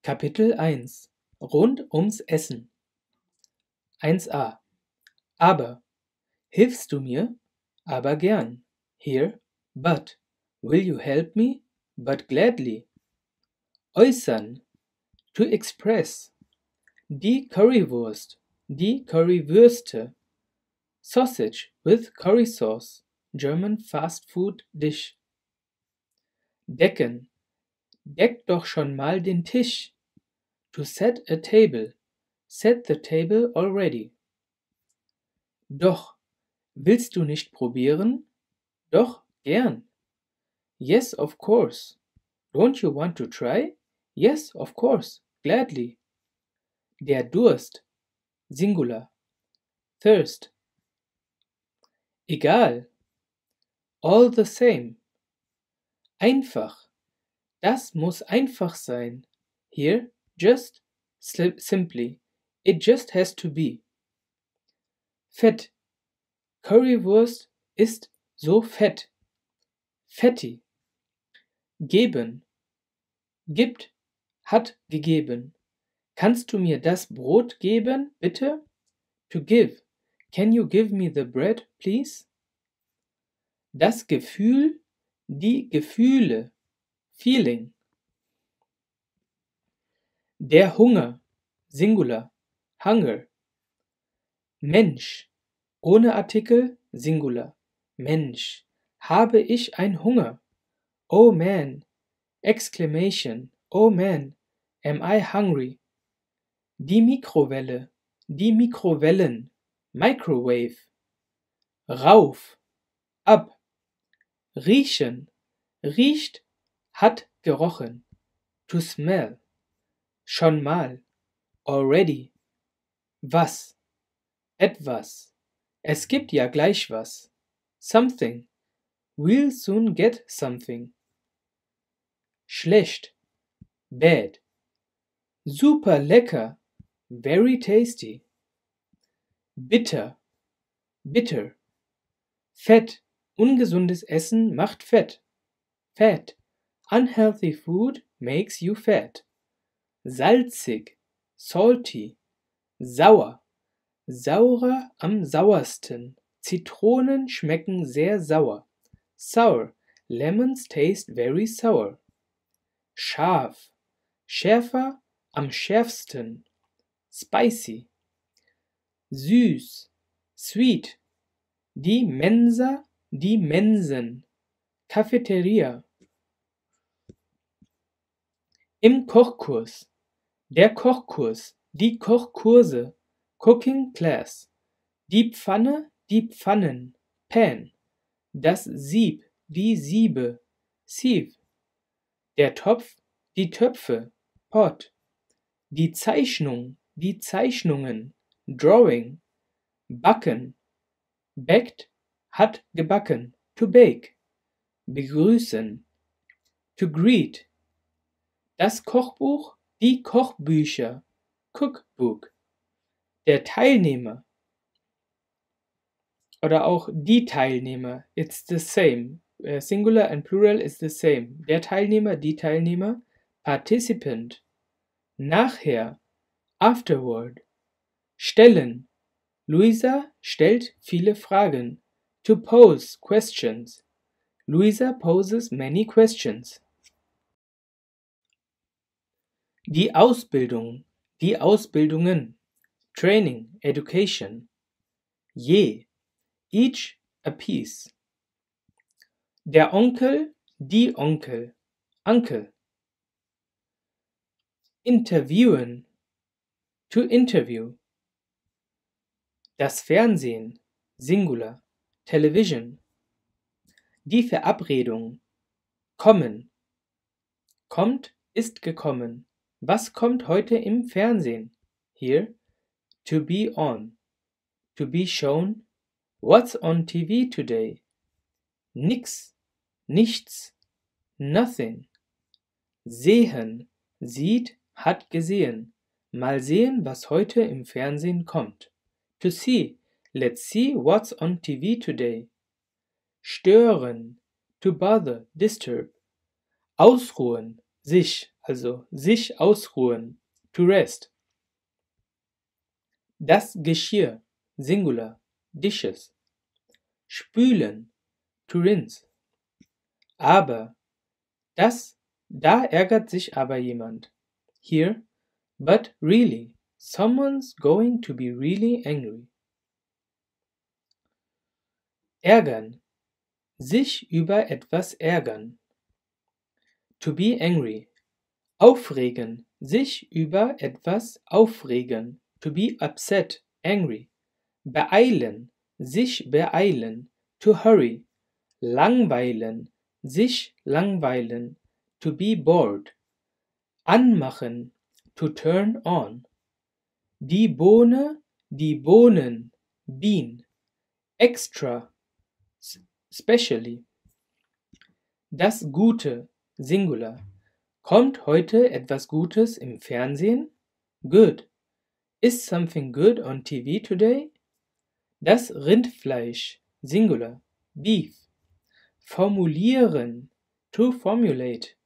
Kapitel 1 Rund ums Essen 1a Aber Hilfst du mir? Aber gern. Here, but. Will you help me? But gladly. Äußern. To express. Die Currywurst. Die Currywürste. Sausage with curry sauce. German fast food dish. Decken. Deck doch schon mal den Tisch. To set a table. Set the table already. Doch. Willst du nicht probieren? Doch, gern. Yes, of course. Don't you want to try? Yes, of course, gladly. Der Durst. Singular. Thirst. Egal. All the same. Einfach. Das muss einfach sein. Here, just, simply. It just has to be. Fett. Currywurst ist so fett. Fatty. Geben. Gibt. Hat gegeben. Kannst du mir das Brot geben, bitte? To give. Can you give me the bread, please? Das Gefühl. Die Gefühle. Feeling. Der Hunger. Singular. Hunger. Mensch. Ohne Artikel. Singular. Mensch. Habe ich ein Hunger? Oh man. Exclamation. Oh man. Am I hungry? Die Mikrowelle. Die Mikrowellen. Microwave. Rauf. Ab. Riechen. Riecht. Hat gerochen. To smell. Schon mal. Already. Was. Etwas. Es gibt ja gleich was. Something. We'll soon get something. Schlecht. Bad. Super lecker. Very tasty. Bitter. Bitter. Fett. Ungesundes Essen macht fett. Fat. Unhealthy food makes you fat. Salzig. Salty. Sauer. Saurer am sauersten. Zitronen schmecken sehr sauer. Sour. Lemons taste very sour. Scharf. Schärfer am schärfsten. Spicy. Süß. Sweet. Die Mensa, die Mensen. Cafeteria. Im Kochkurs. Der Kochkurs. Die Kochkurse. Cooking class. Die Pfanne, die Pfannen. Pan. Das Sieb, die Siebe. Sieve. Der Topf, die Töpfe. Pot. Die Zeichnung, die Zeichnungen. Drawing. Backen. Backt, hat gebacken. To bake. Begrüßen. To greet. Das Kochbuch, die Kochbücher. Cookbook. Der Teilnehmer. Oder auch die Teilnehmer. It's the same. Singular and plural is the same. Der Teilnehmer, die Teilnehmer. Participant. Nachher. Afterward. Stellen. Luisa stellt viele Fragen. To pose questions. Luisa poses many questions. Die Ausbildung. Die Ausbildungen. Training. Education. Je. Each a piece. Der Onkel, die Onkel. Uncle. Interviewen. To interview. Das Fernsehen. Singular. Television. Die Verabredung. Kommen. Kommt, ist gekommen. Was kommt heute im Fernsehen? Here. To be on. To be shown. What's on TV today? Nix. Nichts. Nothing. Sehen. Sieht, hat gesehen. Mal sehen, was heute im Fernsehen kommt. To see. Let's see what's on TV today. Stören. To bother, disturb. Ausruhen. Sich, also sich ausruhen, to rest. Das Geschirr, Singular, dishes. Spülen, to rinse. Aber, da ärgert sich aber jemand. Here, but really, someone's going to be really angry. Ärgern, sich über etwas ärgern. To be angry. Aufregen, sich über etwas aufregen. To be upset, angry. Beeilen, sich beeilen. To hurry. Langweilen, sich langweilen. To be bored. Anmachen, to turn on. Die Bohne, die Bohnen, bean. Extra, specially. Das Gute, Singular. Kommt heute etwas Gutes im Fernsehen? Good. Is something good on TV today? Das Rindfleisch, Singular. Beef. Formulieren, to formulate.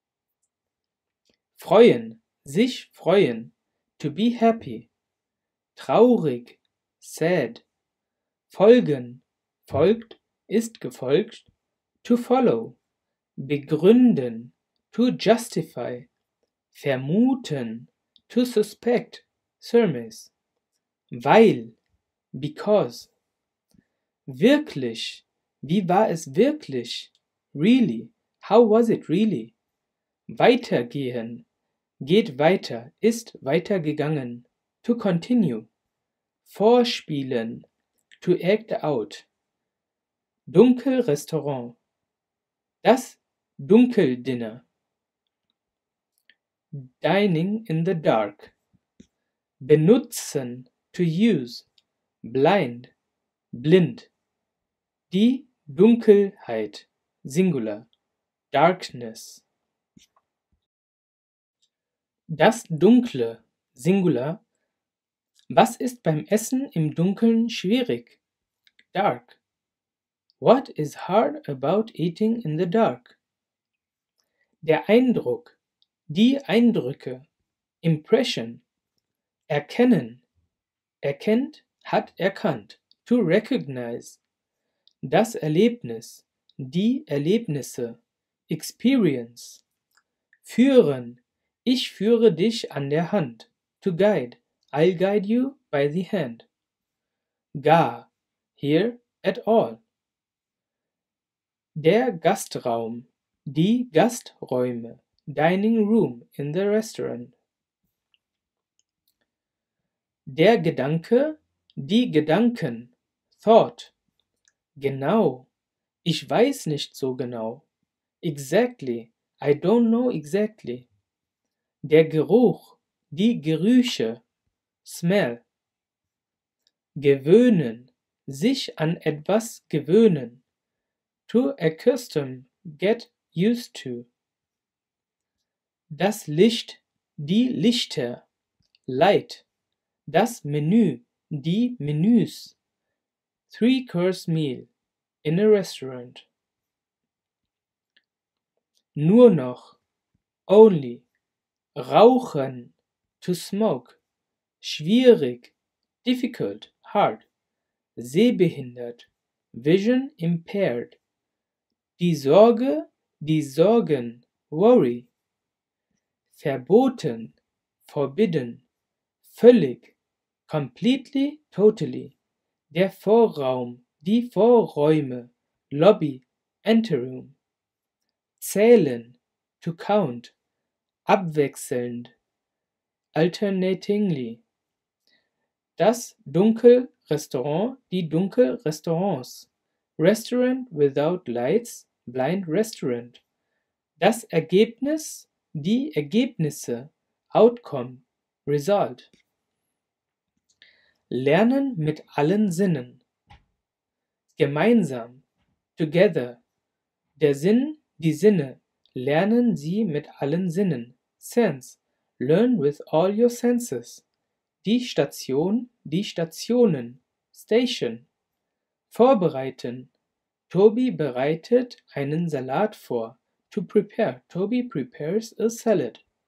Freuen, sich freuen, to be happy. Traurig, sad. Folgen, folgt, ist gefolgt, to follow. Begründen, to justify. Vermuten, to suspect, surmise. Weil, because. Wirklich, wie war es wirklich? Really, how was it really? Weitergehen, geht weiter, ist weitergegangen, to continue. Vorspielen, to act out. Dunkelrestaurant, das Dunkeldinner. Dining in the dark. Benutzen, to use. Blind, blind. Die Dunkelheit, Singular. Darkness. Das Dunkle, Singular. Was ist beim Essen im Dunkeln schwierig? Dark. What is hard about eating in the dark? Der Eindruck, die Eindrücke, Impression. Erkennen, erkennt, hat erkannt, to recognize. Das Erlebnis, die Erlebnisse, Experience. Führen, ich führe dich an der Hand, to guide. I'll guide you by the hand. Gar, here, at all. Der Gastraum, die Gasträume, dining room in the restaurant. Der Gedanke, die Gedanken, thought. Genau, ich weiß nicht so genau. Exactly, I don't know exactly. Der Geruch, die Gerüche, smell. Gewöhnen, sich an etwas gewöhnen. To accustom, get used to. Das Licht, die Lichter, light. Das Menü, die Menüs. Three-course meal, in a restaurant. Nur noch, only. Rauchen, to smoke. Schwierig, difficult, hard. Sehbehindert, vision impaired. Die Sorge, die Sorgen, worry. Verboten, forbidden. Völlig, completely, totally. Der Vorraum, die Vorräume, Lobby, Anteroom. Zählen, to count. Abwechselnd, alternatingly. Das Dunkelrestaurant, die Dunkelrestaurants. Restaurant without lights, blind restaurant. Das Ergebnis, die Ergebnisse, outcome, result. Lernen mit allen Sinnen. Gemeinsam, together. Der Sinn, die Sinne. Lernen Sie mit allen Sinnen. Sense, learn with all your senses. Die Station, die Stationen. Station. Vorbereiten. Toby bereitet einen Salat vor. To prepare. Toby prepares a salad.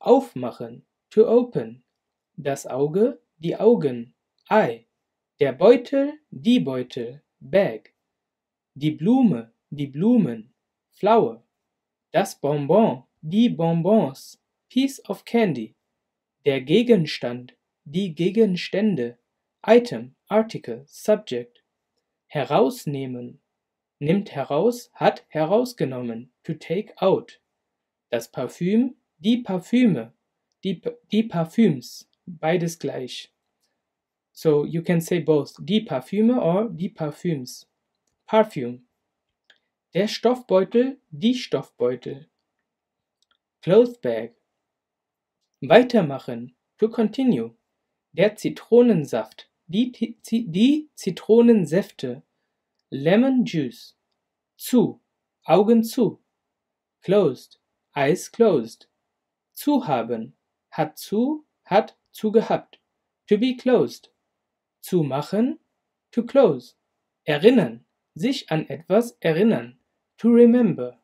Aufmachen, to open. Das Auge, die Augen, eye. Der Beutel, die Beutel, bag. Die Blume, die Blumen, flower. Das Bonbon, die Bonbons, piece of candy. Der Gegenstand, die Gegenstände, item, article, subject. Herausnehmen, nimmt heraus, hat herausgenommen, to take out. Das Parfüm, die Parfüme, die Parfüms, beides gleich. So you can say both, die Parfüme or die Parfüms. Perfume. Der Stoffbeutel, die Stoffbeutel. Cloth bag. Weitermachen, to continue. Der Zitronensaft, die Zitronensäfte. Lemon juice. Zu, Augen zu. Closed, eyes closed. Zu haben, hat zu gehabt. To be closed. Zu machen, to close. Erinnern, sich an etwas erinnern. To remember.